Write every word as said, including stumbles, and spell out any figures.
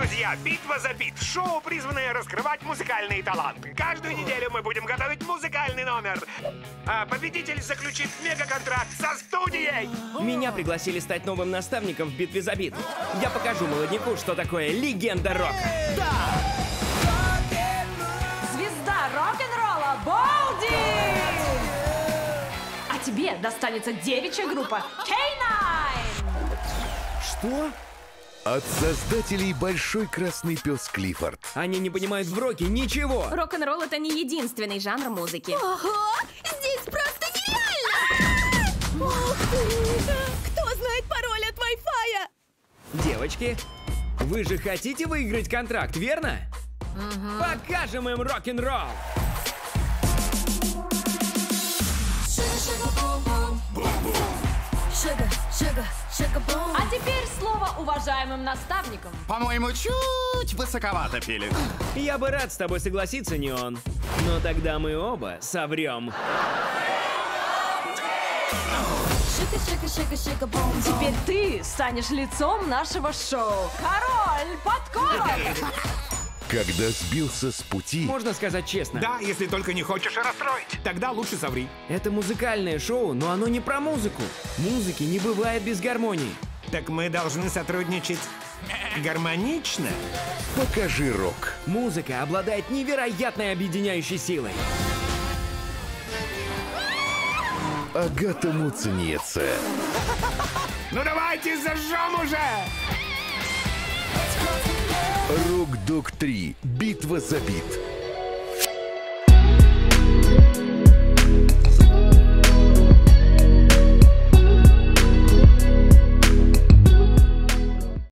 друзья! Битва за бит! Шоу, призванное раскрывать музыкальные таланты. Каждую неделю мы будем готовить музыкальный номер. А победитель заключит мегаконтракт со студией! Меня пригласили стать новым наставником в битве за бит. Я покажу молодняку, что такое легенда рок. Да! Звезда рок-н-ролла Болди! А тебе достанется девичья группа кей найн! Что? От создателей «Большой красный пес Клиффорд». Они не понимают в роке ничего. Рок-н-ролл — это не единственный жанр музыки. Ого! Здесь просто нереально! Ух ты! Кто знает пароль от Wi-Fi? Девочки, вы же хотите выиграть контракт, верно? Угу. Покажем им рок-н-ролл! А теперь слово уважаемым наставникам. По-моему, чуть высоковато пили. Я бы рад с тобой согласиться, Неон. Но тогда мы оба соврем. Теперь ты станешь лицом нашего шоу. Король подкорок! Когда сбился с пути... Можно сказать честно. Да, если только не хочешь расстроить. Тогда лучше соври. Это музыкальное шоу, но оно не про музыку. Музыки не бывает без гармонии. Так мы должны сотрудничать гармонично. Покажи рок. Музыка обладает невероятной объединяющей силой. Агата Муцениеце. Ну давайте зажжем уже! Рок-дог три. Битва за бит.